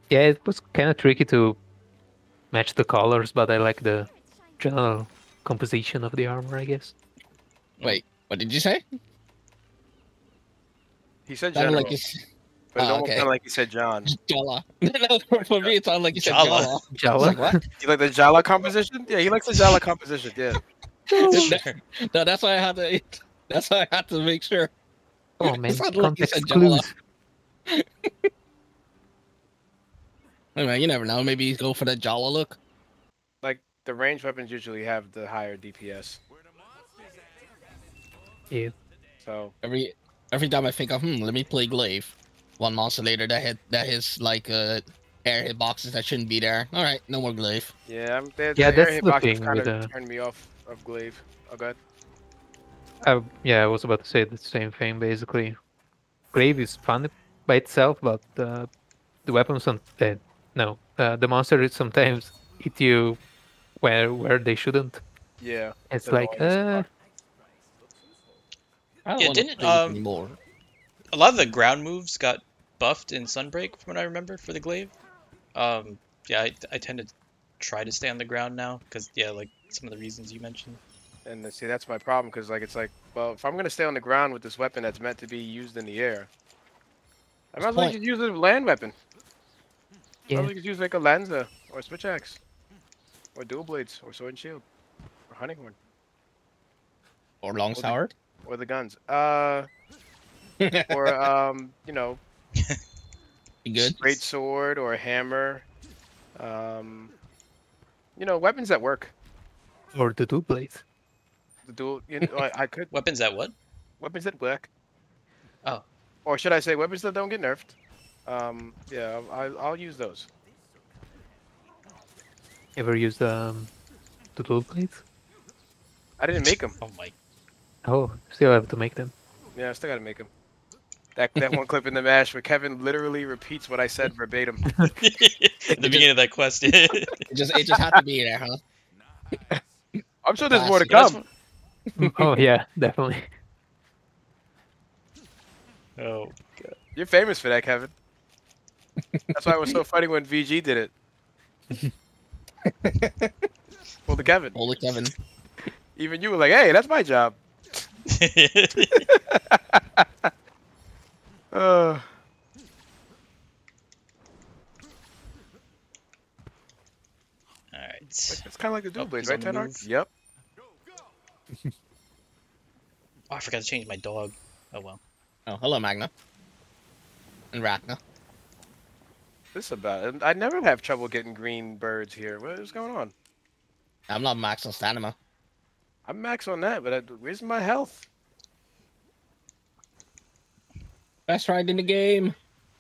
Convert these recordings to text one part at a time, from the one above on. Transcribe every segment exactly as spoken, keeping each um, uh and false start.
Yeah, it was kind of tricky to match the colors, but I like the general composition of the armor, I guess. Wait, what did you say? He said Sounded like general, you. s- but it Oh, almost okay. sounded like he said John. Jala. No, for, for me, it sounded like you said Jala. Jala. I was Jala? like, what? You like the Jala composition? Yeah, he likes the Jala composition. Yeah. Sure. No, that's why I had to. That's why I had to make sure. Come on, man. It sounded like you Context said Jala. clues. Anyway, you never know. Maybe you go for the Jala look. Like the ranged weapons usually have the higher D P S. Yeah. So Every every time I think of, hmm, let me play Glaive. One monster later, that hit that hits like uh air hit boxes that shouldn't be there. All right, no more Glaive. yeah, I'm, the, Yeah, the that's air the hitboxes thing kind with of the- turned me off of Glaive. Oh god. Uh, yeah, I was about to say the same thing, basically. Glaive is fun by itself, but uh, the weapons on... Uh, no, uh, the monsters sometimes hit you where where they shouldn't. Yeah. It's the like, noise. uh... I don't Yeah, want to didn't, play it um, anymore. A lot of the ground moves got buffed in Sunbreak, from what I remember, for the glaive. Um, yeah, I, I tend to try to stay on the ground now, because, yeah, like, some of the reasons you mentioned. And then, see, that's my problem because like it's like, well, if I'm gonna stay on the ground with this weapon that's meant to be used in the air, I might as well point? just use a land weapon. Yeah. Might as well just use like a Lanza or a switch axe, or dual blades, or sword and shield, or hunting horn, Or long sword. or the guns. Uh, or um, you know, Be good. great sword or a hammer. Um, you know, weapons that work. Or the two blades. The dual, you know, I, I could Weapons that what? weapons that work. Oh. Or should I say weapons that don't get nerfed? Um, yeah, I'll, I'll use those. Ever used um, the dual blades? I didn't make them. Oh my. Oh, still have to make them. Yeah, I still gotta make them. That that one clip in the mash where Kevin literally repeats what I said verbatim. At the beginning of that quest. It just it just had to be there, huh? I'm sure there's more to That's come. Mm, oh, yeah, definitely. Oh. You're famous for that, Kevin. That's why it was so funny when V G did it. Well, the Kevin. Holy Kevin. Even you were like, "Hey, that's my job." Uh, Alright. it's kind of like the dual Oh, blades, he's right, on the Tenark? move. Yep. Oh, I forgot to change my dog. Oh well. Oh, hello, Magna. And Rachna. This is about it. I never have trouble getting green birds here. What is going on? I'm not max on stamina. I'm max on that, but I, where's my health? Best ride in the game.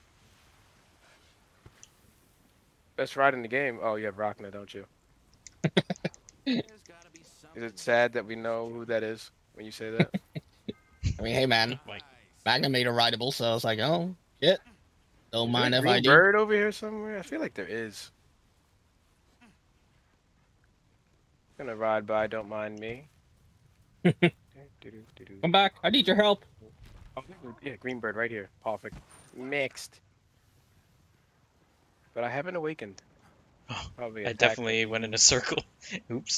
Best ride in the game. Oh, you have Rachna, don't you? Is it sad that we know who that is when you say that? I mean, hey, man. Like, Magna made a rideable, so I was like, oh, shit. Don't Is there mind a if green I do. bird over here somewhere? I feel like there is. Gonna ride by, don't mind me. Come back. I need your help. Oh, yeah, green bird right here. Perfect. Mixed. But I haven't awakened. Oh, Probably I attacked. definitely went in a circle. Oops.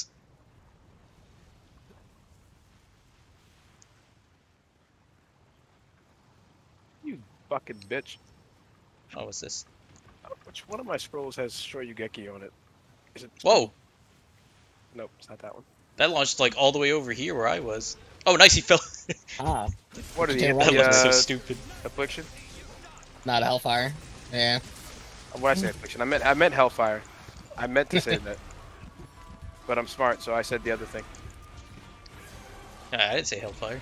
You fucking bitch. Oh, what's this? Oh, which one of my scrolls has Shoryugeki on it? Is it? Whoa! Nope, it's not that one. That launched like all the way over here where I was. Oh, nice, he fell. Ah, What are Okay, the, right. That the looks so uh, stupid. affliction? not a Hellfire. Yeah. What did I say affliction? I meant I meant hellfire. I meant to say that. But I'm smart, so I said the other thing. Nah, I didn't say Hellfire.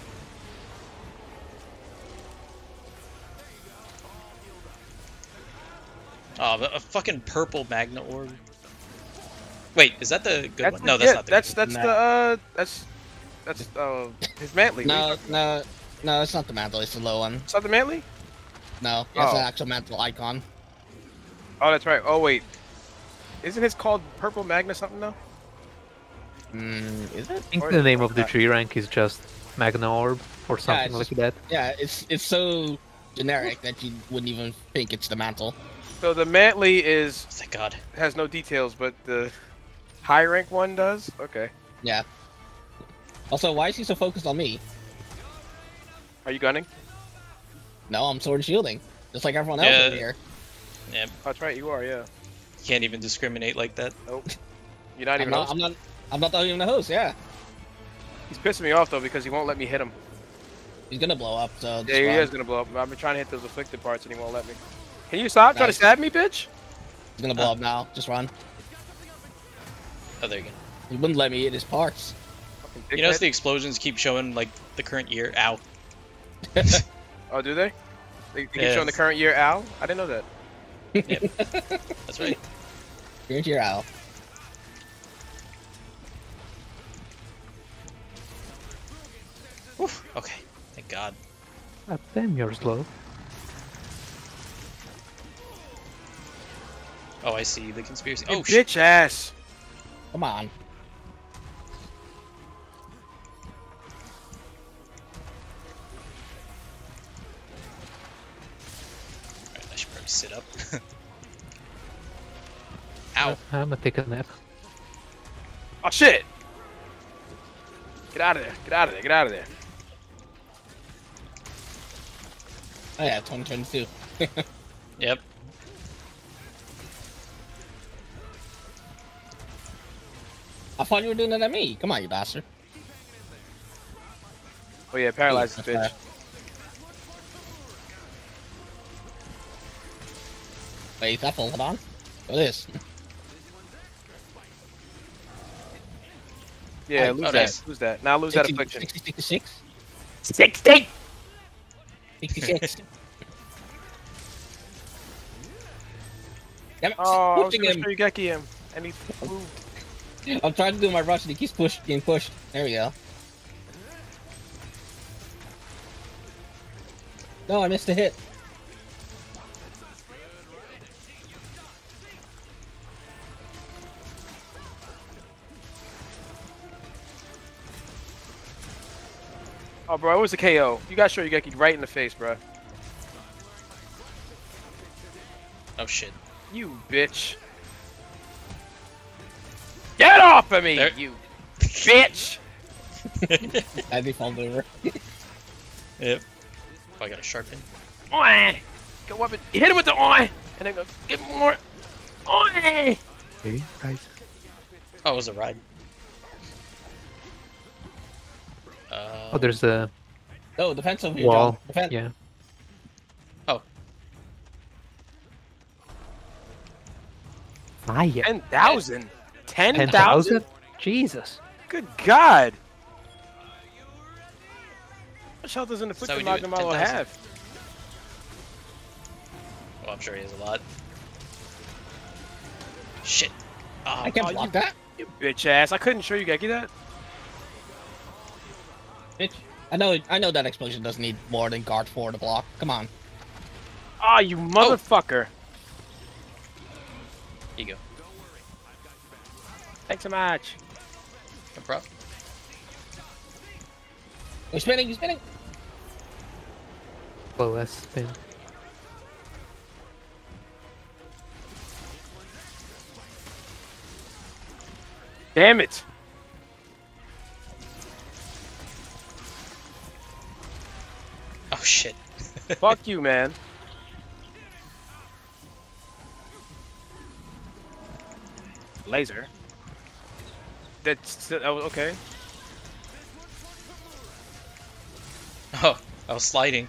Oh, but a fucking purple Magna Orb. Wait, is that the good That's one? the- No, that's yeah, not the that's good that's Nah. the uh that's that's uh his mantle. No, no, no, it's not the mantle. It's the low one. It's not the mantle? No, it's Oh. an actual mantle icon. Oh, that's right. Oh wait, isn't his called Purple Magna something though? Mm, is it? I think Or- the name of the uh, tree rank is just Magna Orb or something it's like just- that. Yeah, it's it's so generic that you wouldn't even think it's the mantle. So the Mantley is Thank God. has no details, but the high rank one does. Okay. Yeah. Also, why is he so focused on me? Are you gunning? No, I'm sword shielding, just like everyone else Yeah. over here. Yeah, Oh, that's right. You are. Yeah. you can't even discriminate like that. Nope. You're not I'm even. not, hosting. I'm not. I'm not even the host. Yeah. He's pissing me off though because he won't let me hit him. He's gonna blow up. So just Yeah, he run. is gonna blow up. I've been trying to hit those afflicted parts and he won't let me. Can you stop trying to Nice. stab me, bitch? He's gonna blow up now. Just run. Oh, there you go. He wouldn't let me hit his parts. Fucking You notice dickhead. the explosions keep showing like the current year. Ow. Oh, do they? They, they keep Yes. showing the current year Al? I didn't know that. That's right. Here's your owl. Oof. Okay. Thank God. God damn, you're slow. Oh, I see the conspiracy. You Oh shit. bitch ass. Come on. Alright, I should probably sit up. Ow. I'm gonna take a nap. Oh shit! Get out of there! Get out of there! Get out of there! Oh yeah, twenty twenty-two. Yep. I thought you were doing that at me. Come on, you bastard. Oh yeah, paralyzed this That's bitch. Wait, that hold on. What is? Yeah, Oh, lose oh, that. nice. Lose that. Now lose that affliction. sixty-six? Sixty. sixty-six. Damn it, Oh, I was pushing gonna him. show you Geki him, and he moved. I'm trying to do my rush and he keeps push, getting pushed. There we go. No, I missed a hit. Oh, bro, it was a K O. You gotta show you Geki right in the face, bro. Oh shit. You bitch. Get off of me, There- you bitch! I'd be fumbled over. Yep. Oh, I got a sharpen. Oi! Go up and hit him with the oi! And then go get more oi! Okay, right. Oh, it was a ride. Uh, Oh, there's a No, defense over here, wall. John. Defense. Yeah. Oh. Fire. Ten thousand. Ten Ten thousand. thousand? Jesus. Good God! How much health does an That's how we afflicted do it, Magnemalo ten thousand. have? Well, I'm sure he has a lot. Shit. Oh, I can't Oh, block you- that. You bitch ass! I couldn't show you Geki that. Bitch. I know I know that explosion doesn't need more than guard four to block. Come on. Ah, you motherfucker! here you go. Thanks so much. No prop. He's spinning, he's spinning. Well, let's spin. Damn it! Oh shit. Fuck you, man. Laser. That's oh, okay. Oh, I was sliding.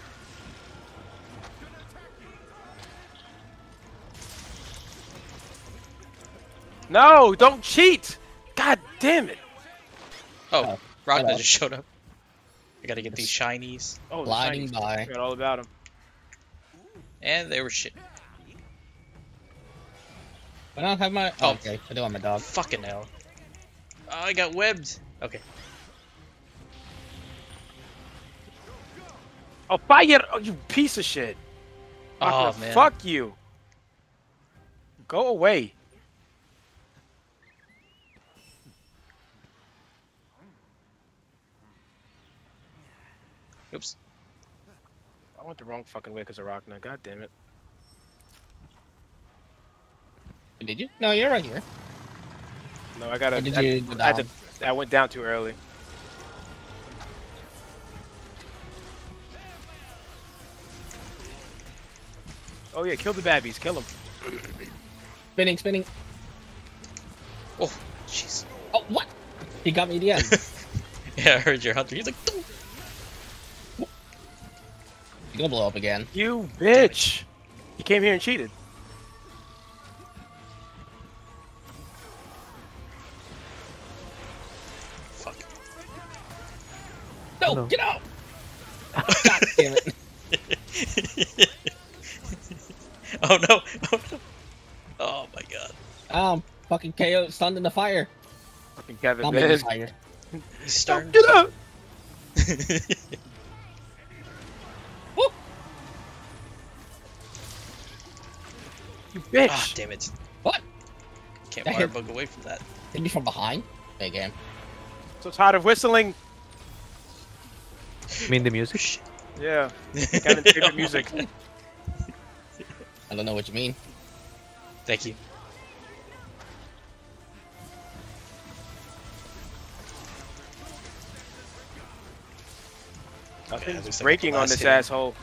No, don't cheat! God damn it! Oh, Oh, Ragnar hello. just showed up. I gotta get these shinies. Oh, the Gliding shinies. by. I forgot all about him. And they were shit. I don't have my. Oh. Oh, okay. I do have my dog. Fucking hell. Oh, I got webbed. Okay. Oh, fire! Oh, you piece of shit! I'm Oh, gonna man. Fuck you! Go away! Oops. I went the wrong fucking way because of Rockna. God damn it! Did you? No, you're right here. No, I gotta. Or did I, you go I, had down? to, I went down too early. Oh yeah, kill the babbies. Kill them. Spinning, spinning. Oh, jeez. Oh, what? He got me at the end. Yeah, I heard your hunter. He's like, "Doo." He's gonna blow up again. You bitch! He came here and cheated. Fuck. No, No. get out! God damn it. Oh no! Oh no! Oh my god. Um, fucking K O stunned in the fire. Fucking Kevin, Not man. making fire. He's starting. Get up! Woo! You bitch! Ah, damn it. What? Can't That wire hit- bug away from that. Hit me from behind? Hey, game. So tired of whistling. You mean the music? Yeah. Kevin's favorite music. I don't know what you mean. Thank you. Nothing's looks like breaking the on last this hit. asshole.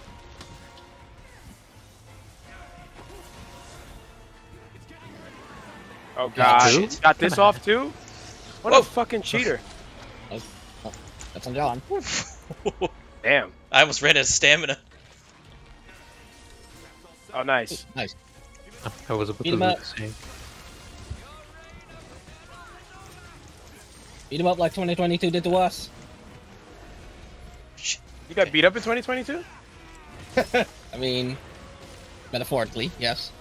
Oh god, shit. He's got this Come on. off too? What Whoa. a fucking cheater. That's on John. Damn. I almost ran out of stamina. Oh nice. Nice. I was about Beat to do him up. the same. Beat him up like twenty twenty-two did to us. Shit. You got beat up in twenty twenty-two? I mean, metaphorically, yes.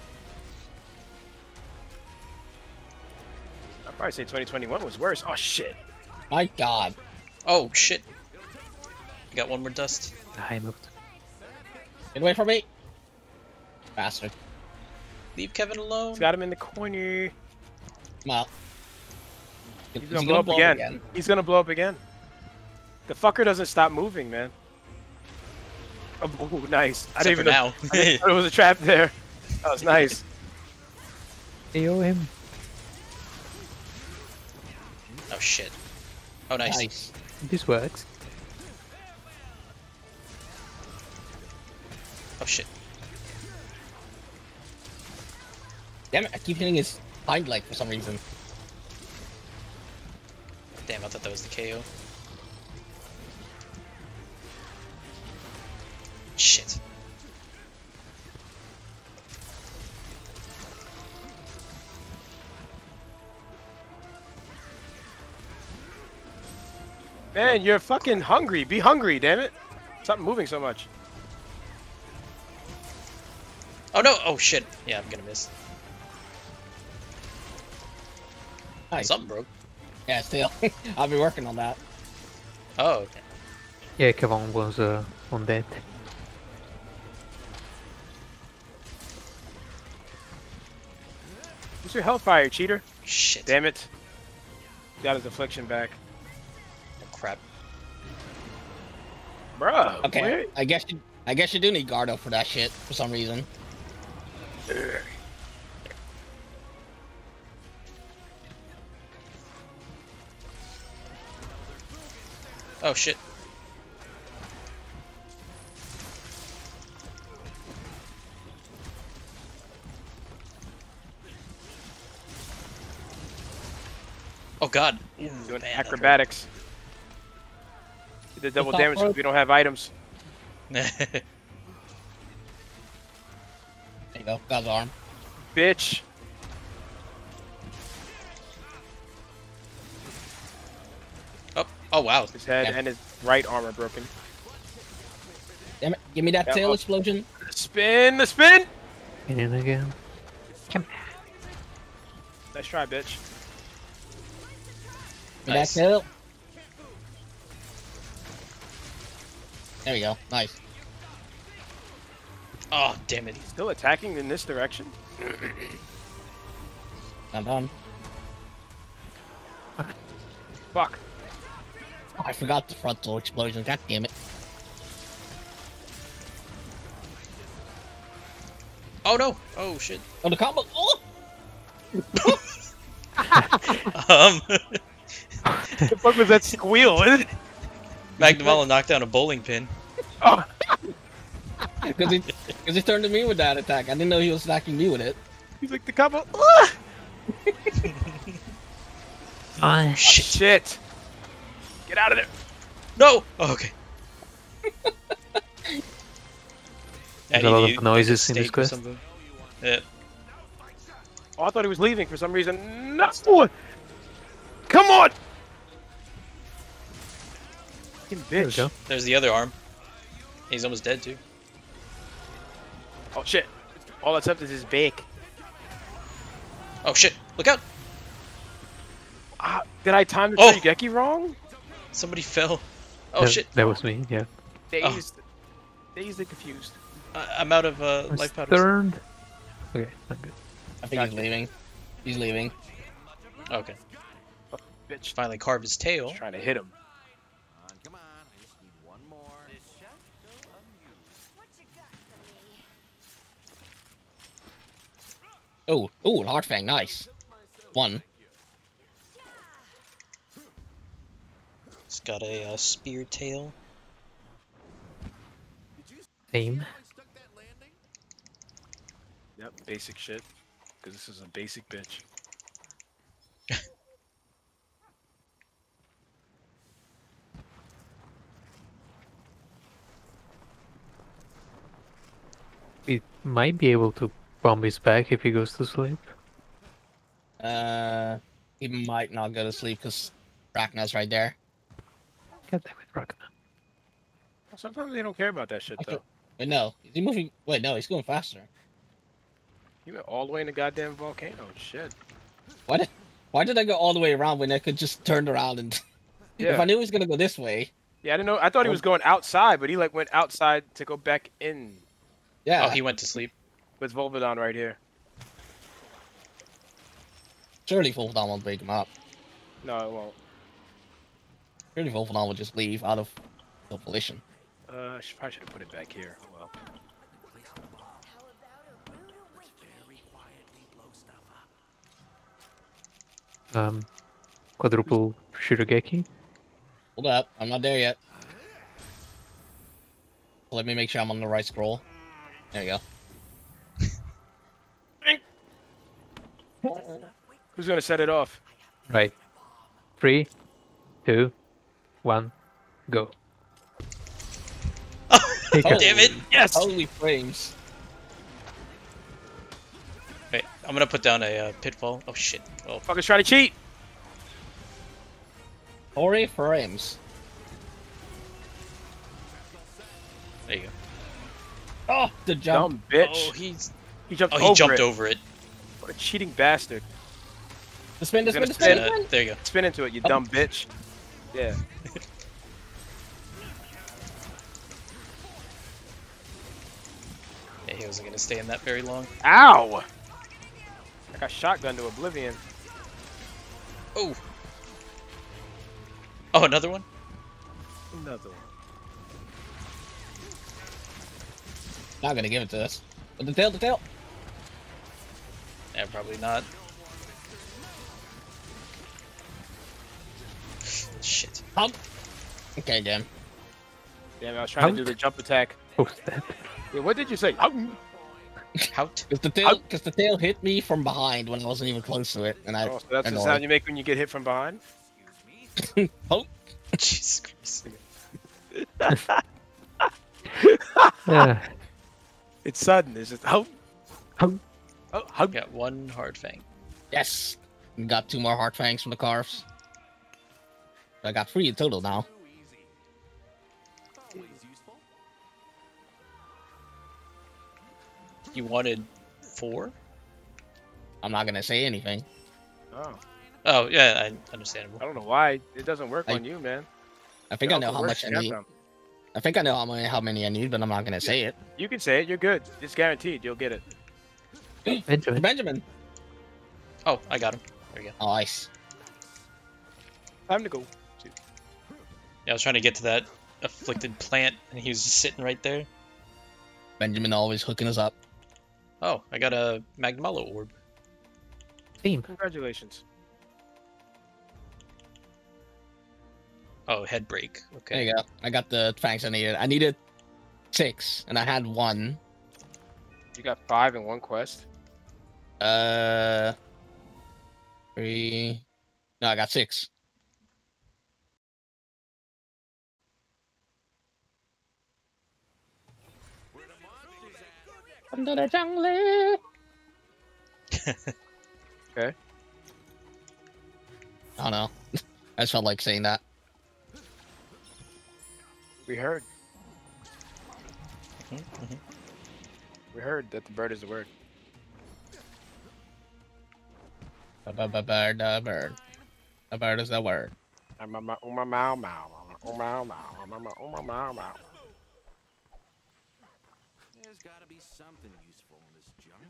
I'd probably say twenty twenty-one was worse. Oh shit. My god. Oh shit. You got one more dust. I moved. Get away from me! Bastard. Leave Kevin alone. He's got him in the corner. Come out. He's gonna blow up again. He's gonna blow up again. The fucker doesn't stop moving, man. Oh, ooh, nice. I Except didn't for even know now. I didn't know there was a trap there. That was nice. A O him. Oh shit. Oh nice. Nice. This works. Oh shit. Damn it, I keep hitting his hind leg for some reason. Damn, I thought that was the K O. Shit. Man, you're fucking hungry. Be hungry, damn it. Stop moving so much. Oh no! Oh shit. Yeah, I'm gonna miss. Nice. Something broke. Yeah, still. I'll be working on that. Oh, okay. Yeah, Kevon was uh, on that. Where's your hellfire, cheater? Shit. Damn it. Got his affliction back. Oh, crap. Bruh. Okay, where- I guess you, I guess you do need Gardo for that shit for some reason. Oh shit. Oh god. Ooh, Doing man, that acrobatics. He did double top damage rope. because we don't have items. hurt. There you go, God's arm. Bitch. oh, oh wow. His head Yeah. and his right arm are broken. Damn it, give me that Yeah, tail oh. explosion. Spin the spin! In and again. Come Nice try, bitch. Give me Nice. that tail. There we go, nice. Oh damn it. Still attacking in this direction? I'm done. Fuck. Oh, I forgot the frontal explosion, god damn it. Oh no. Oh shit. Oh, the combo! Oh! um, The fuck was that squeal? Magnamalo knocked down a bowling pin. Oh, Because he, cause he turned to me with that attack. I didn't know he was attacking me with it. he's like the couple. Ah! Ah, Shit. Shit! Get out of there! No! Oh, okay. There's a lot of noises in this steak or quest. something. Yeah. Oh, I thought he was leaving for some reason. No! Come on! Fucking There we bitch. go. There's the other arm. He's almost dead too. Oh shit! All that's left is his bake. Oh shit! Look out! Ah, did I time the Oh! Shigeki wrong? Somebody fell. Oh that, shit! That was me. Yeah. Dazed. Dazed and confused. I I'm out of uh, Who's life powders. Third. Okay, I'm good. I think he's leaving. He's leaving. Okay. Bitch. Finally carved his tail. Just trying to hit him. Oh, oh, Hard Fang, nice. One. He's got a uh, spear tail. Aim. Yep, basic shit. Because this is a basic bitch. We might be able to bomb his back if he goes to sleep. Uh, he might not go to sleep because Ragna's right there. God damn it, Ragnar. Sometimes they don't care about that shit though. Wait, no. Is he moving? Wait, no, he's going faster. You went all the way in the goddamn volcano. Shit. Why did, why did I go all the way around when I could just turn around and... Yeah. If I knew he was going to go this way... Yeah, I didn't know. I thought he was going outside, but he like went outside to go back in Yeah. Oh, he went to sleep. with Volvidon right here. Surely Volvadon won't wake him up. No, it won't. Surely Volvadon will just leave out of the volition. Uh, I should, probably should have put it back here. Oh, well. Um, quadruple Shirogeki. Hold up, I'm not there yet. Let me make sure I'm on the right scroll. There you go. Who's gonna set it off? Right. Three, two, one, go. Take Oh. it. Damn it! Yes. Holy frames. Wait, I'm gonna put down a uh, pitfall. Oh shit. Oh, Fucker's trying to cheat. Ori frames. there you go. Oh, the jump. Dumb bitch. Oh, he's. he jumped Oh, over he jumped it. over it. What a cheating bastard. The spin, the He's spin, the gonna spin, the Uh, spin. there you go. Spin into it, you Oh. dumb bitch. Yeah. Yeah, he wasn't gonna stay in that very long. Ow! I got shotgun to oblivion. Oh. Oh, another one. Another one. Not gonna give it to us. But the tail, the tail. Yeah, probably not. Shit. Hump. Okay, damn. Damn, I was trying to do the jump attack. What's that? Yeah, what did you say? Um, Hout. Because the tail, because the tail hit me from behind when I wasn't even close to it, and I. Oh, so that's the annoyed. sound you make when you get hit from behind? Oh, Jesus Christ. Yeah. It's sudden. It's just, oh, Hum. oh, how, Got one hard fang. yes. We got two more heart fangs from the carves. I got three in total now. You wanted four? I'm not gonna say anything. oh, Oh, yeah, I understandable. I don't know why. It doesn't work I- on you, man. I think It I know also how works much I in that need. time. I think I know how many how many I need, but I'm not gonna say it. You can say it. You're good. It's guaranteed. You'll get it. Benjamin. Benjamin. Oh, I got him. There we go. Oh, nice. Time to go. Yeah, I was trying to get to that afflicted plant, and he was just sitting right there. Benjamin always hooking us up. Oh, I got a Magnamalo orb. Team. Congratulations. Oh, head break. There Okay. you go. I got the fangs I needed. I needed six, and I had one. You got five in one quest. Uh, three. No, I got six. Under the jungle. Okay. I don't know. I just felt like saying that. We heard. Mhm, mhm. We heard that the bird is the word. Bird, the bird. The bird is the word. Oh my my oh my mow mow. Oh my mow. Oh my mow. Oh my mow mow. There's gotta be something useful in this junk.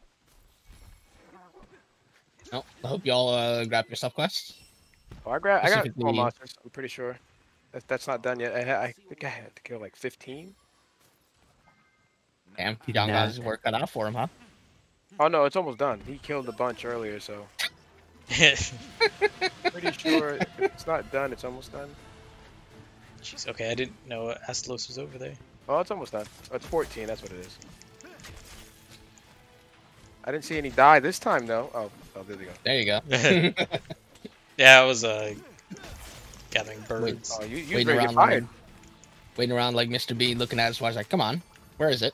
Oh, I hope y'all uh, grab your subquests. Oh, I got I got Specifically- four monsters. I'm pretty sure. That's that's not done yet. I, ha- I think I had to kill like fifteen. Damn, y'all Nah. got his work cut out for him, huh? Oh no, it's almost done. He killed a bunch earlier, so pretty sure if it's not done. It's almost done. Jeez, okay, I didn't know Astalos was over there. Oh, it's almost done. Oh, it's fourteen. That's what it is. I didn't see any die this time though. Oh, oh, there we go. There you go. Yeah, I was uh gathering birds. Oh, you you Waiting ready to around, get fired? like, waiting around like Mister Bean, looking at his watch, like, "Come on, where is it?"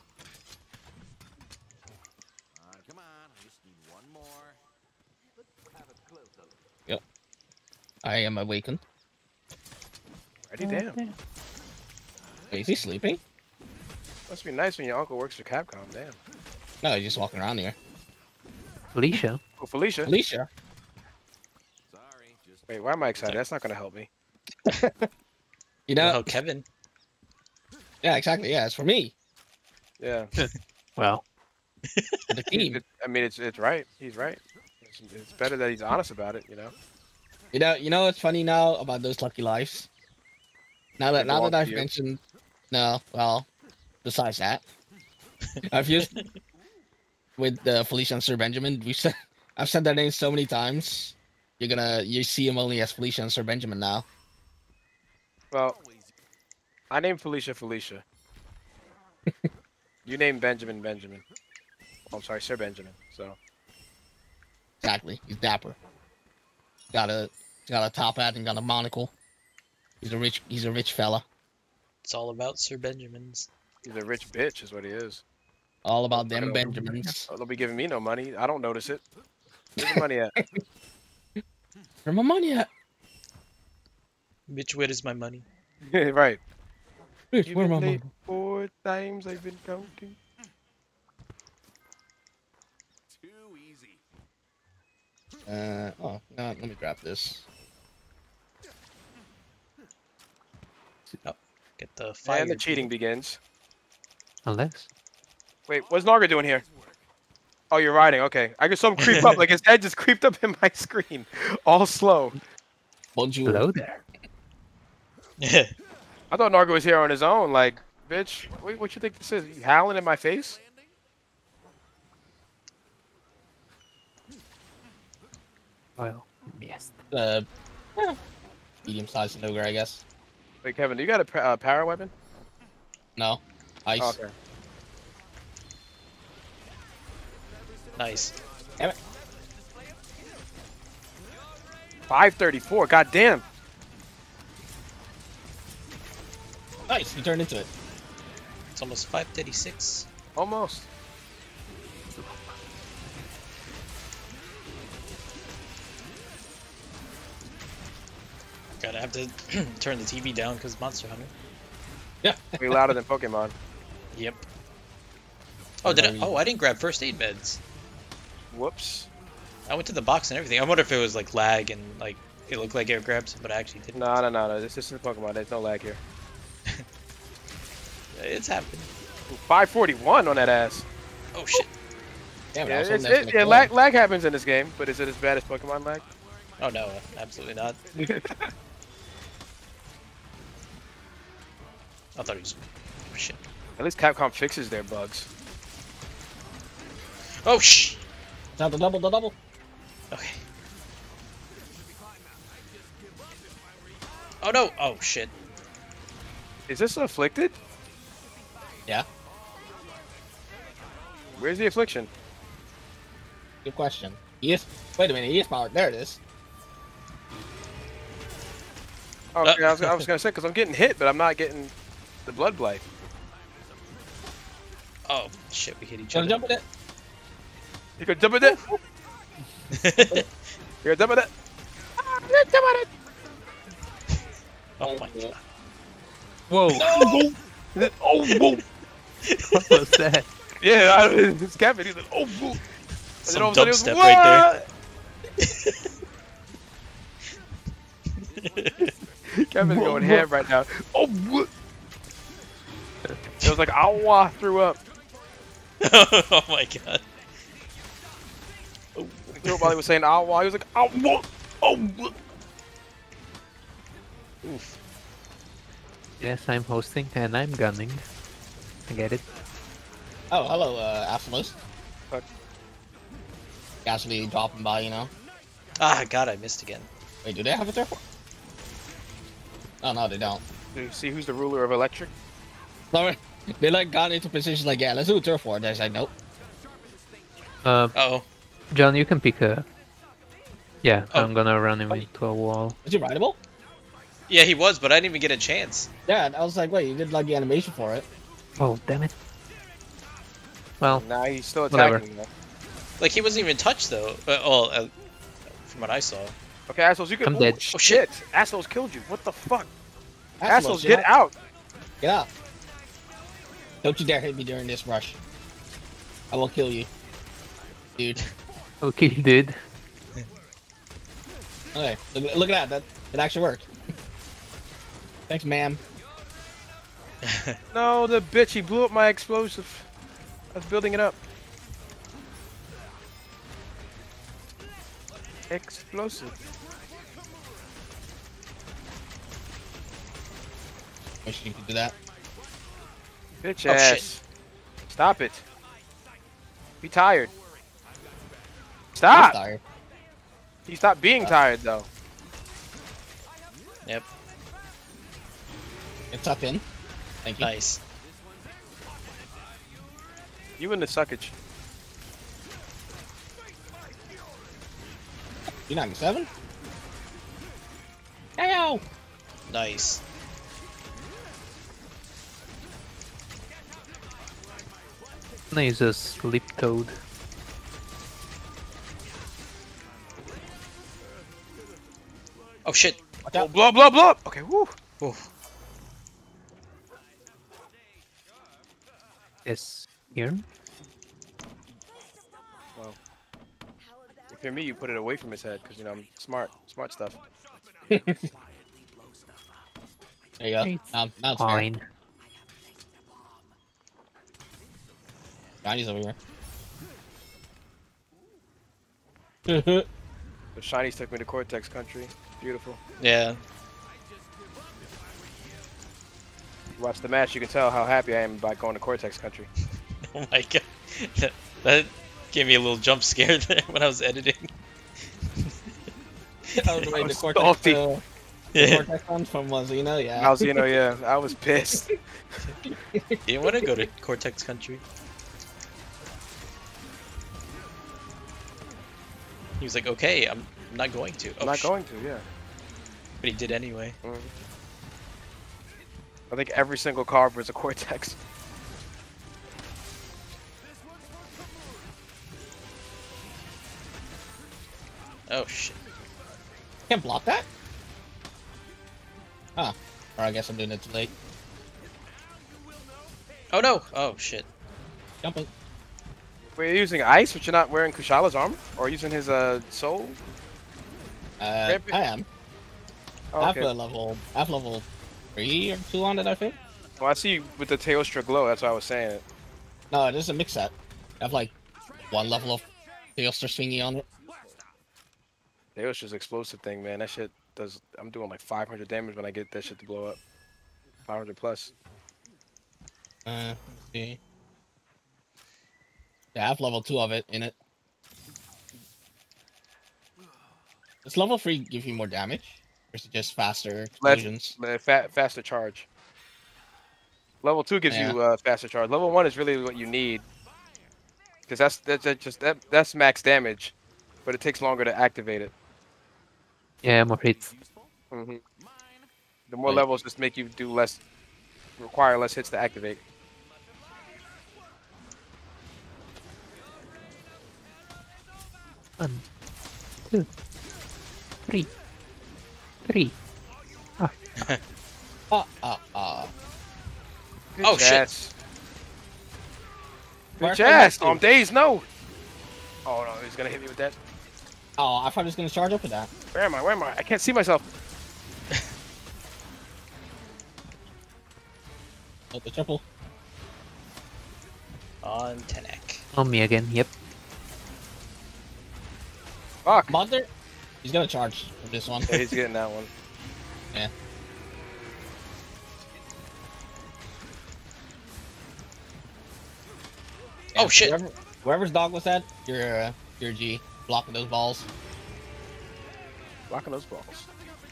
Uh, come on, I just need one more. Let's have a close look. I am awakened. Ready? Damn. Is he sleeping? Must be nice when your uncle works for Capcom. Damn. No, he's just walking around here. Felicia. Oh, Felicia. Alicia. Sorry, just Wait, why am I excited? That's not gonna help me. You know? Oh, Kevin. Yeah, exactly. Yeah, it's for me. Yeah. Well, For the team. It- I mean, it's it's right. He's right. It's, it's better that he's honest about it. You know. You know, you know what's funny now about those lucky lives? Now that They now belong that to I've you. mentioned, no, well, besides that, I've used with uh, Felicia and Sir Benjamin. We said I've said their names so many times. You're gonna you see him only as Felicia and Sir Benjamin now. Well, I named Felicia Felicia. You named Benjamin Benjamin. Oh, I'm sorry, Sir Benjamin. So Exactly. He's dapper. Got a got a top hat and got a monocle. He's a rich he's a rich fella. It's all about Sir Benjamin's. he's a rich bitch, is what he is. All about them Hello. Benjamins. Oh, they'll be giving me no money. I don't notice it. Where's the money at? Where my money at? Bitch, where is my money? Right. Bitch, You've where been my money? late four times I've been counting. too easy. Uh oh, no, let me grab this. Get the fire. And the cheating begins. unless. Wait, what's Narga doing here? Oh, you're riding. Okay. I just saw him creep up. Like his head just creeped up in my screen. All slow. Bonjour. Hello there. I thought Narga was here on his own. Like, bitch, what, what you think this is? You howling in my face? Well, yes. Uh, eh, medium-sized ogre, I guess. Wait, Kevin, do you got a pa- uh, power weapon? No, ice. Oh, okay. Nice. five thirty-four. God damn. Nice, he turned into it. It's almost five thirty-six. Almost. Gotta have to turn the T V down because Monster Hunter. Way louder than Pokemon. Yep. Oh, did I? Oh, I didn't grab first aid meds. Whoops. I went to the box and everything. I wonder if it was like lag and like it looked like air grabs, but I actually didn't. No, no, no, no. This is Pokemon. There's no lag here. It's happened. five forty-one on that ass. Oh shit. Damn it, Yeah, I was hoping it's, that was it, gonna yeah kill lag, him. lag happens in this game, but is it as bad as Pokemon lag? Oh no, absolutely not. I thought he was. Oh shit. At least Capcom fixes their bugs. Oh shh. Now the double, the double. Okay. Oh no! Oh shit. Is this afflicted? Yeah. Where's the affliction? Good question. Yes. Wait a minute. He is powered. There it is. Oh, okay, I was, I was gonna say because I'm getting hit, but I'm not getting the blood blight. Oh shit, we hit each Gonna other. jump with it. You can jump with it. You're jump with it. Oh my god. Whoa! Oh, whoa. What was that? Yeah, I, it's Kevin. He's like, oh, whoa. And then Some all of a sudden dubstep he was, right there. Kevin's going ham right now. Oh, whoa. It was like, ow, threw up. Oh my god. He threw up while he was saying ow, he was like, ow, whoa. Oh, whoa. Oof. Yes, I'm hosting and I'm gunning. I get it. Oh, hello, uh, Aphlos. Fuck. Casually dropping by, you know. Ah, god, I missed again. Wait, do they have a turf war? Oh no, they don't. Do you see who's the ruler of electric? No, they like got into positions like, yeah, let's do a turf war. They're like, nope. Uh, Uh oh. John, you can pick a. Yeah, Oh. I'm gonna run him into a wall. Is he rideable? Yeah, he was, but I didn't even get a chance. Yeah, I was like, wait, you did like the animation for it. Oh, damn it. Well, Nah, he's still Whatever. attacking me. Like, he wasn't even touched, though. Uh, well, uh, from what I saw. Okay, assholes, you can. I'm Ooh, dead. Oh, shit. Assholes killed you. What the fuck? Aphlos, Assholes, get get out. Get out. Don't you dare hit me during this rush. I will kill you. Dude. okay, dude. Okay, look, look at that. That it actually worked. Thanks, ma'am. No, the bitch, he blew up my explosive. I was building it up. Explosive. Wish you could do that. Bitch Oh, ass. shit. Stop it. Be tired. I'm Stop! tired. He stopped being tired though. Yep. Get tucked in. Thank you. Nice. You and the suckage. You ninety-seven? Ow! Nice. I'm gonna use a sleep toad. Oh shit. Watch Oh, out. blow, blow, blow! Okay, woo! Oof. Yes, here. If you're me, you put it away from his head because you know I'm smart, smart stuff. There you go. It's Um, now it's fair. Fine. Johnny's over here. The shinies took me to Cortex country. Beautiful. Yeah. You watch the match, you can tell how happy I am by going to Cortex country. Oh my god. That, that gave me a little jump scare there when I was editing. Oh, the way I the was Cortex, salty. uh, the Yeah. Cortex comes from was, you know, yeah. I was, you know, yeah, I was pissed. You want to go to Cortex Country? He was like, okay, I'm not going to. I'm Oh, not sh- going to, yeah. But he did anyway. Mhm. I think every single card was a Cortex. Oh shit. Can't block that? Huh. Or I guess I'm doing it too late. Oh no! Oh shit. Jumping. Wait, you're using ice, but you're not wearing Kushala's armor? Or using his uh soul? Uh, Rampage? I am. Oh, I have okay. a level, I have level three or two on it, I think. Well, I see you with the Teostra glow. That's why I was saying it. No, it is a mix set. I have like one level of Teostra swingy on it. Teostra's explosive thing, man. That shit does. I'm doing like five hundred damage when I get that shit to blow up. five hundred plus. Uh, let's see. Yeah, I have level two of it in it. Does level three give you more damage? Or is it just faster Less, explosions? uh, fa faster charge. Level two gives Yeah. you uh, faster charge. Level one is really what you need, because that's that's that's just that that's max damage, but it takes longer to activate it. Yeah, more hits. hmm The more Right. levels just make you do less, require less hits to activate. One, two, three, three. Ah, ah, ah. Good Oh, shit. chess. Good Where's chess. my On days, no. Oh no, he's gonna hit me with that. Oh, I thought he was gonna charge up with that. Where am I? Where am I? I can't see myself. Oh, the triple. On Tenek. On me again. Yep. Fuck. Mother? He's gonna charge with this one. Yeah, he's getting that one. Yeah. Oh, shit. Wherever, wherever's dog was at, your uh, your G blocking those balls. Blocking those balls.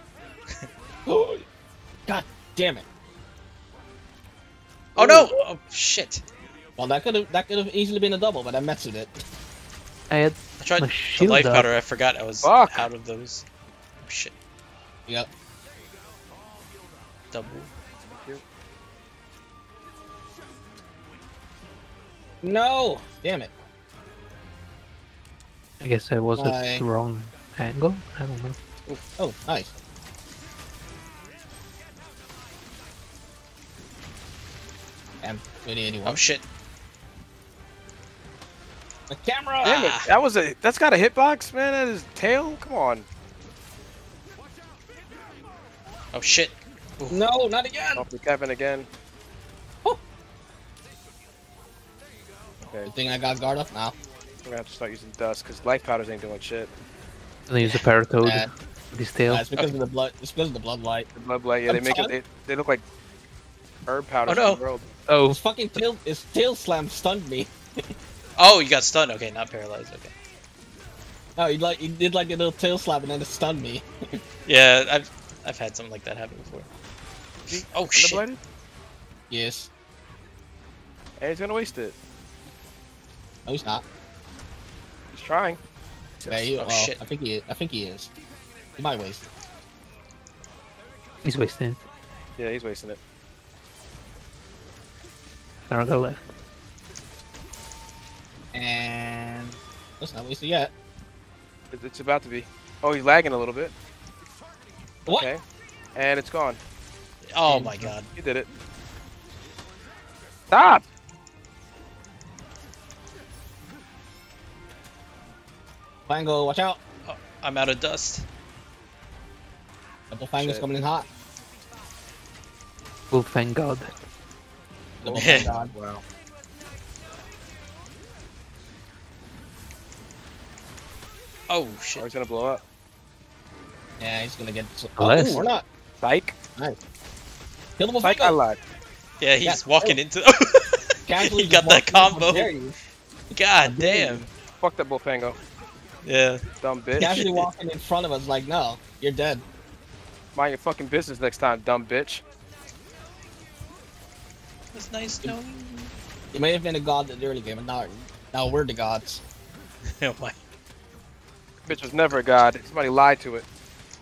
God damn it! Oh no! Oh shit! Well, that could have that could have easily been a double, but I messed with it. I had I tried my the shield life up. powder. I forgot I was Fuck. out of those. Oh shit! Yep. Double. No! Damn it! I guess I was Bye. at the wrong angle. I don't know. Oh, nice. M twenty eighty-one. Oh shit! The camera! Damn it! Ah. That was a. That's got a hitbox, man. That is tail. Come on. Oh shit! No, not again! Off the Kevin again. Oh. Okay, Good thing I got guard up now. I'm gonna have to start using dust because life powders ain't doing shit. And I use the Paratoad Yeah. with his tail. Yeah, it's because of the blood. It's because of the blood light. The blood blight, yeah, they I'm make it. fine. They, they look like herb powders Oh, no. from the world. Oh, His fucking tail, his tail slam stunned me. Oh, you got stunned. Okay, not paralyzed. Okay. No, he like he did like a little tail slap and then it stunned me. Yeah, I've I've had something like that happen before. Oh shit! Underblighted? Yes. And he's gonna waste it. No, he's not. He's trying. Yeah, he, Oh, well, shit. I think he. I think he is. He might waste. he's wasting it. Yeah, he's wasting it. I'll go left. And let's not waste it yet. It- It's about to be. Oh, he's lagging a little bit. What? Okay. And it's gone. Oh my god! You did it. Stop! Fango, watch out! Oh, I'm out of dust. Double Fango's Shit. coming in hot. Oh, thank God. Double Oh, Fang God. Wow. Oh Oh, shit! he's gonna blow up. Yeah, he's gonna get. Unless- Oh, or not. Psych. Kill double Psych, I Fango. lied. Yeah, he's Yeah. walking Oh. into. Casually he just got that walking in, combo. how dare you. God damn. Fuck that Bullfango. Yeah. Dumb bitch. Casually walking in front of us like, no, you're dead. Mind your fucking business next time, dumb bitch. That's nice knowing. You may have been a god in the early game, and now, now we're the gods. Oh my. Bitch was never a god. Somebody lied to it.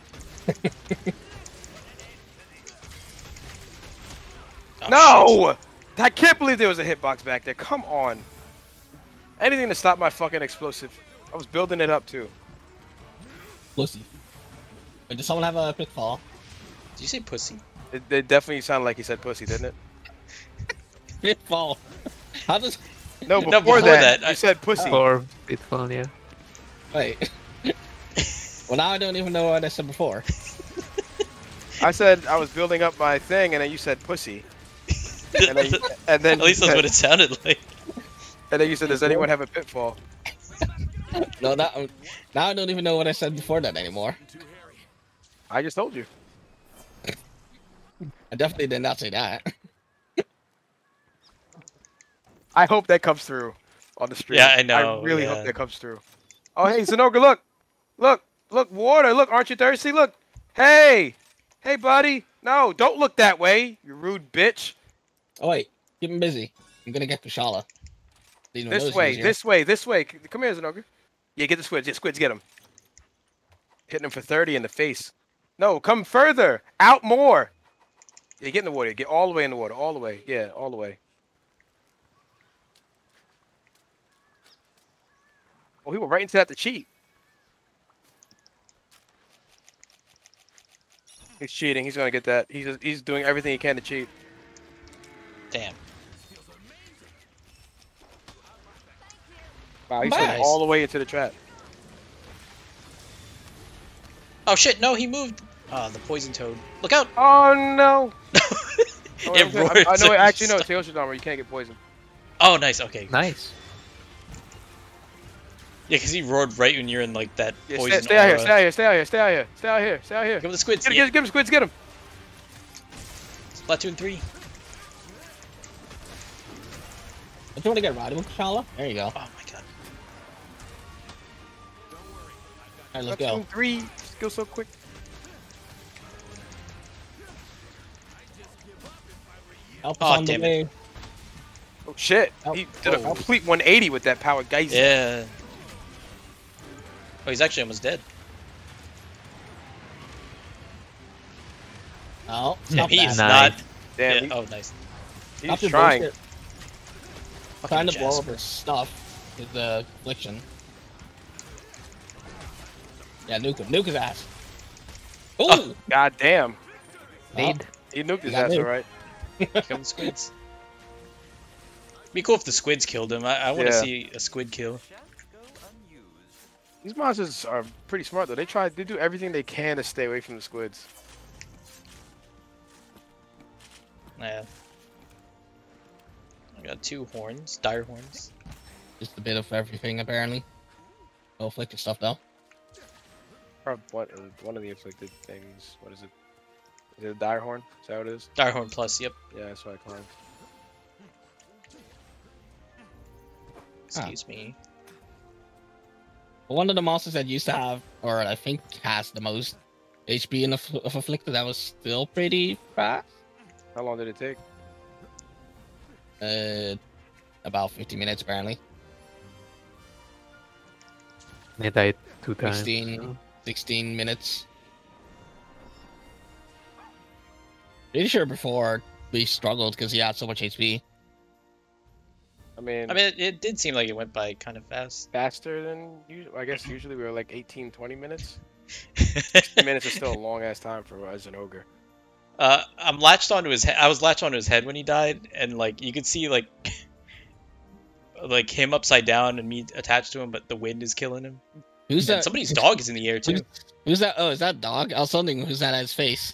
Oh, No! I can't believe there was a hitbox back there. Come on. Anything to stop my fucking explosive. I was building it up too. Pussy. Wait, does someone have a pitfall? shit. Did you say pussy? It, it definitely sounded like he said pussy, didn't it? Pitfall. How does? No, before, No, before that, that, you I- said pussy. Or Pitfall, yeah. Wait. Well, now I don't even know what I said before. I said I was building up my thing, and then you said pussy. And then, and then At least you that's said, what it sounded like. And then you said, does anyone have a pitfall? No, that, now I don't even know what I said before that anymore. I just told you. I definitely did not say that. I hope that comes through on the stream. Yeah, I know, I really yeah. hope that comes through. Oh, hey, Zenoga, look! Look! Look, water. Look, aren't you thirsty? Look. Hey. Hey, buddy. No, don't look that way, you rude bitch. Oh wait, keep him busy. I'm gonna get Kushala. Didn't even This notice he way, was here. this way, this way. C- Come here, Zenogre. Yeah, get the squids. Yeah, squids, get him. Hitting him for thirty in the face. No, come further. Out more. Yeah, get in the water. Get all the way in the water. All the way. Yeah, all the way. Oh, he went right into that to cheat. He's cheating. He's gonna get that. He's he's doing everything he can to cheat. Damn. Wow, he's Nice. going all the way into the trap. Oh shit! No, he moved. Ah, the poison toad. Look out! Oh no! Oh, It I'm good. roared, I, I so know. you Actually, no. stopped. Tail Shadama, you can't get poisoned. Oh, nice. Okay. Nice. Yeah, because he roared right when you're in like that Yeah, poison stay, stay out here. aura. Stay out here. Stay out here. Stay out here. Stay out here. Stay out here. Go with the squids. Get, Yeah. get, get him, squids. Get him. Splatoon three. Don't you want to get riding with Kushala? There you go. Oh my god. Alright, let's Splatoon go. three. Just go so quick. Help us Aw, on the damn it. way. Oh shit! Oh, He did a oh. complete one eighty with that power geyser. Yeah. Oh, he's actually almost dead. Oh, Damn, stop he that. is Nice. not. Damn, Yeah, oh, nice. he, Stop he's your trying. bullshit. Fucking Trying to blow up Jasper. his stuff with the affliction. Yeah, nuke him. Nuke his ass. Ooh! Oh. God damn. Need. He nuked his Got ass me. alright. Kill the squids. Be cool if the squids killed him. I, I want to Yeah. see a squid kill. These monsters are pretty smart though. They try. They do everything they can to stay away from the squids. Yeah. I got two horns, dire horns. Just a bit of everything, apparently. No afflicted stuff, though. Or what? uh, One of the afflicted things. What is it? Is it a dire horn? Is that what it is? Dire horn plus, yep. Yeah, that's what I climbed. Excuse me. One of the monsters that used to have, or I think has the most H P in of, of afflicted, that was still pretty fast. How long did it take? Uh, about fifty minutes, apparently. They died two times. sixteen, sixteen minutes. Pretty sure before we struggled because he had so much H P. I mean, I mean, it, it did seem like it went by kind of fast. faster than usual. I guess usually we were like eighteen, twenty minutes. fifty minutes is still a long ass time for as an ogre. Uh, I'm latched onto his head. I was latched onto his head when he died, and like you could see like like him upside down and me attached to him, but the wind is killing him. Who's And that? somebody's dog is in the air too. Who's, who's that? Oh, is that dog? I was wondering who's that at his face.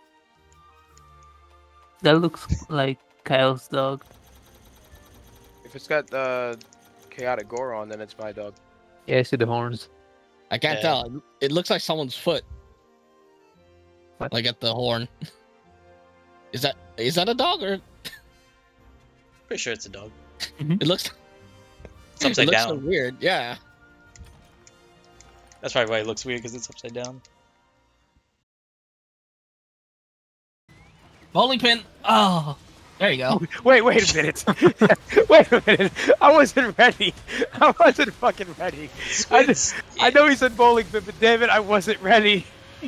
That looks like Kyle's dog. If it's got uh, chaotic gore on, then it's my dog. Yeah, I see the horns. I can't Yeah. tell. It looks like someone's foot. What? Like at the horn. Is that is that a dog or Pretty sure it's a dog. it looks It's upside it looks so down. weird? Yeah. That's probably why it looks weird because it's upside down. Bowling pin. Oh, there you go. Wait, wait a minute. Wait a minute. I wasn't ready. I wasn't fucking ready. I, just, Squids. I know he said bowling pin, but damn it, I wasn't ready.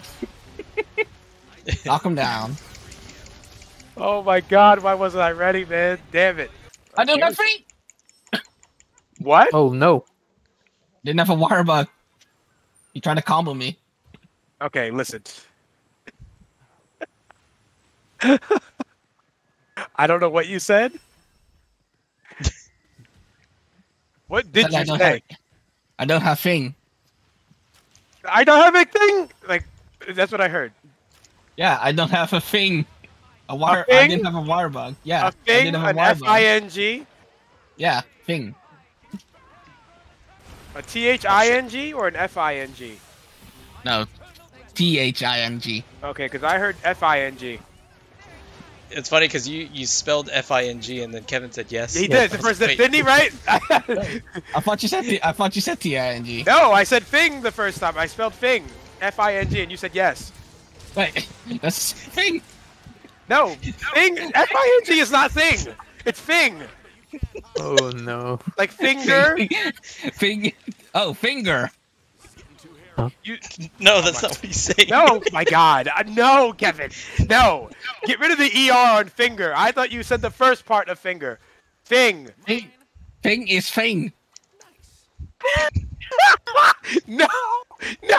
Knock him down. Oh my god, why wasn't I ready, man? Damn it. I don't have free. What? Oh no. Didn't have a wire bug. He tried to combo me. Okay, listen. I don't know what you said. What did Said I you don't say? have- I don't have thing. I don't have a thing. Like that's what I heard. Yeah, I don't have a thing. A wire. I thing? didn't have a wire bug. Yeah, A I thing, didn't have an a wire F I bug. N G, Yeah, thing. a T H I N G, or an F I N G. No, T H I N G. Okay, because I heard F I N G. it's funny because you you spelled F I N G and then Kevin said yes. Yeah, he Yeah, did. The I was first, like, wait. didn't he? Right? I thought you said T- I thought you said T I N G. No, I said Fing the first time. I spelled Fing, F I N G, and you said yes. Wait, that's thing. No, Fing, F I N G is not thing. It's Fing, Oh no. like finger. Fing. Oh, finger. You, No, that's not what he's saying. no, my God, uh, no, Kevin, no. Get rid of the E R on finger. I thought you said the first part of finger. Fing. Fing. Fing is fing. No, no,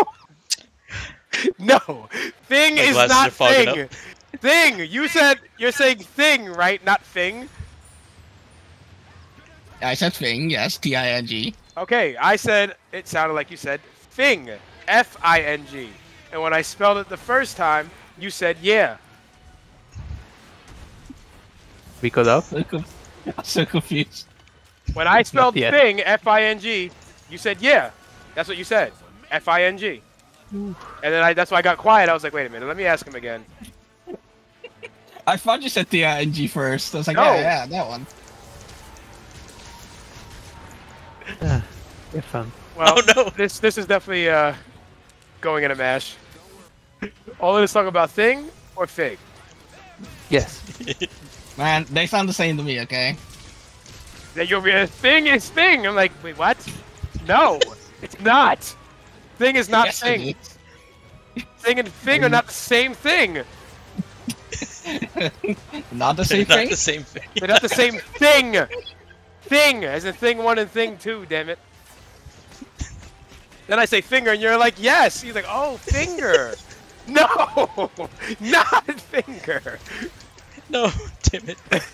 no. Thing My is glasses not are fogging thing. up. Thing. You said you're saying thing, right? Not thing. I said fing. Yes, T I N G. Okay, I said it sounded like you said Fing, F I N G, and when I spelled it the first time, you said yeah. Because of? So, conf- I'm so confused. When I spelled yet. Fing, F I N G, you said yeah. That's what you said, F I N G. And then I, that's why I got quiet. I was like, wait a minute, let me ask him again. I thought you said T I N G first. I was like, No. yeah, yeah, that one. Ah, you're fun. Well, Oh, no. this this is definitely uh, going in a mash. All of this talk about thing or fig? Yes. Man, they sound the same to me. Okay. That you'll be a thing is thing. I'm like, wait, what? No, it's not. Thing is not Yes, it thing. Thing and thing are not the same thing. Not the same Not thing. the same thing. They're not the same thing. Thing as in thing one and thing two. Damn it. Then I say finger, and you're like, yes. He's like, oh, finger. No, not finger. No, damn it.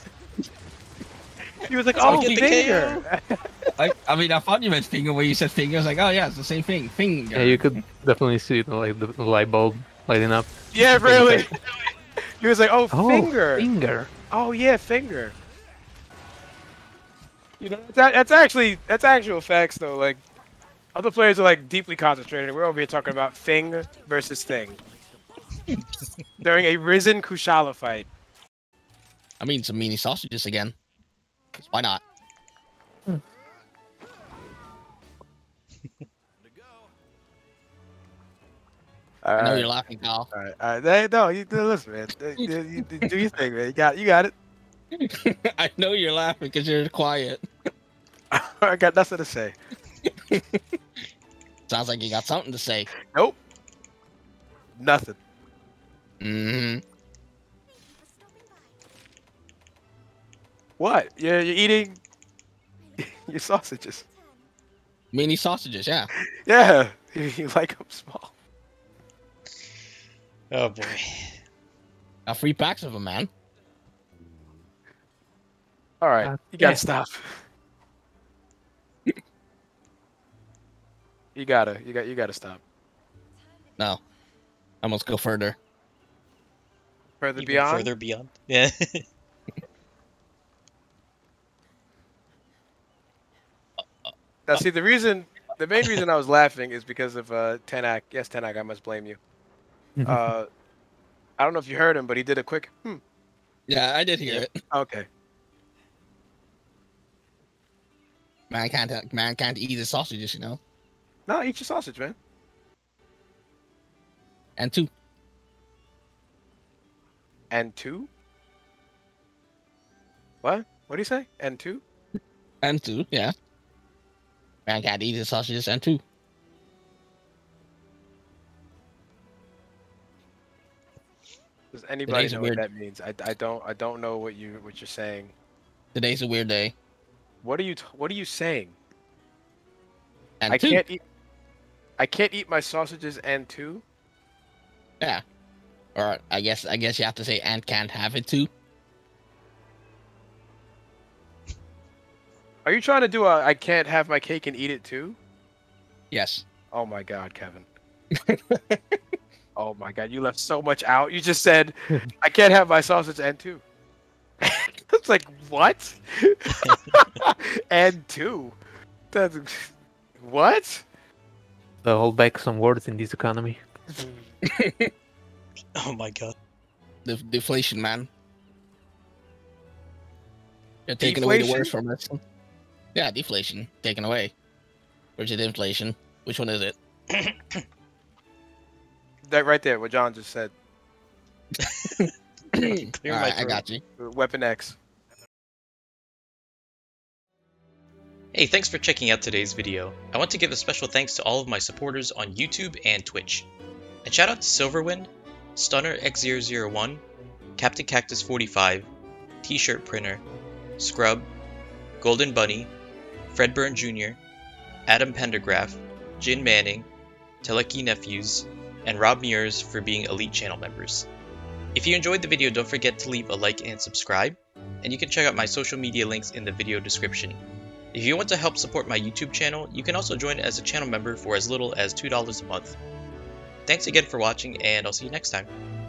He was like, I'll oh, get the finger. I, I mean, I thought you meant finger when you said finger. I was like, oh yeah, it's the same thing. Finger. Yeah, you could definitely see like the light bulb lighting up. Yeah, really. He was like, oh, Oh, finger. Finger. Oh yeah, finger. You know, that, that's actually that's actual facts though. Like, other players are like deeply concentrated. We're over here talking about thing versus thing during a Risen Kushala fight. I mean, some mini sausages again. 'Cause why not? All I know right, you're laughing, Kyle. all right, all right. Hey, no, you listen, man. You, you, you do your thing, man. You got, you got it. I know you're laughing because you're quiet. I got nothing to say. Sounds like you got something to say. Nope. Nothing. Mm-hmm. What? You're, you're eating your sausages. Mini sausages, yeah. Yeah, you, you like them small. Oh boy. Got free packs of them, man. All right, Uh, you gotta yeah. stop. You gotta, you got, you gotta stop. No. I must go further. Further Even beyond. Further beyond. Yeah. Now, see, the reason, the main reason I was laughing is because of uh, Tenak. Yes, Tenak, I must blame you. Uh, I don't know if you heard him, but he did a quick. Hmm. Yeah, I did hear Yep. it. Okay. Man can't man can't eat his sausages, you know. No, eat your sausage, man. And two. And two. What? What do you say? And two? And two, yeah. Man can't eat his sausages and two. Does anybody Today's a know weird- what that means? I, I don't I don't know what you what you're saying. Today's a weird day. What are you t- What are you saying? And I two. can't eat. I can't eat my sausages and two. Yeah. Or I guess I guess you have to say and can't have it too. Are you trying to do a I can't have my cake and eat it too? Yes. Oh my God, Kevin. Oh my God, you left so much out. You just said I can't have my sausage and two. It's like what? And two. That's what? So hold back some words in this economy. Oh my god. The deflation, man. You're taking away the Deflation? words from us. Yeah, deflation. Taken away. Where's it inflation? Which one is it? That right there, what John just said. Clear my Alright, I throat. got you. Weapon X. Hey, thanks for checking out today's video. I want to give a special thanks to all of my supporters on YouTube and Twitch. And shout out to Silverwind, Stunner X zero zero one, Captain Cactus forty-five, T-Shirt Printer, Scrub, Golden Bunny, Fredburn Junior, Adam Pendergraph, Jin Manning, Teleki Nephews, and Rob Mears for being elite channel members. If you enjoyed the video, don't forget to leave a like and subscribe, and you can check out my social media links in the video description. If you want to help support my YouTube channel, you can also join as a channel member for as little as two dollars a month. Thanks again for watching, and I'll see you next time.